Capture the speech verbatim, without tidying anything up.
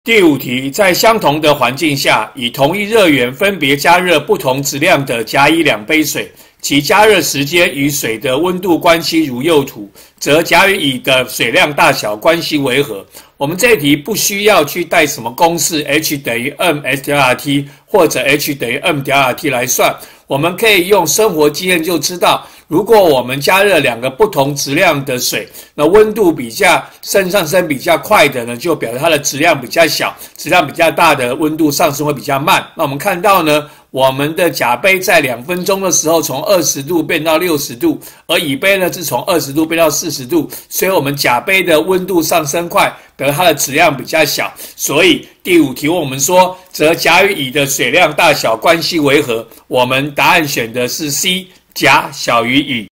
第五题，在相同的环境下，以同一热源分别加热不同质量的甲乙两杯水，其加热时间与水的温度关系如右图，则甲与乙的水量大小关系为何？我们这一题不需要去带什么公式 H 等于 mS 点 RT 或者 H 等于 m 点 RT 来算，我们可以用生活经验就知道，如果我们加热两个不同质量的水，那温度比较升上升比较快的呢，就表示它的质量比较小，质量比较大的温度上升会比较慢。那我们看到呢，我们的甲杯在两分钟的时候从二十度变到六十度，而乙杯呢是从二十度变到四十度，所以我们甲杯的温度上升快，表示它的质量比较小。所以第五题问我们说，则甲与乙的水量大小关系为何？我们答案选的是 C， 甲小于乙。